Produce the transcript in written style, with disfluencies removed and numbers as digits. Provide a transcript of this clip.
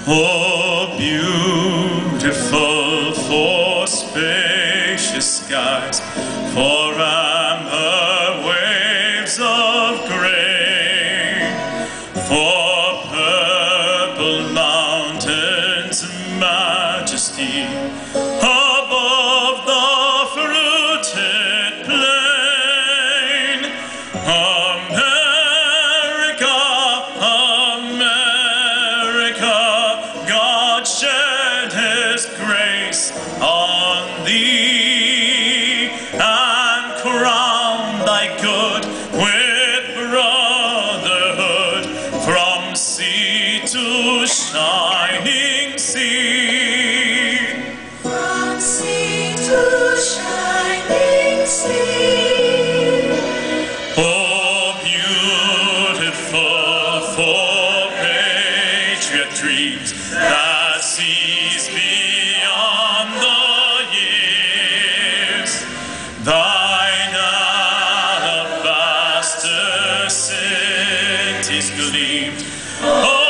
Oh, beautiful for spacious skies, for amber waves of grain, for purple mountains' majesty above the fruited plain. America, America, God shed His grace on thee, and crown thy good with brotherhood, from sea to shining sea. From sea to shining sea. Oh, beautiful for patriot dreams that sees beyond the years. Thine alabaster cities gleamed. Oh,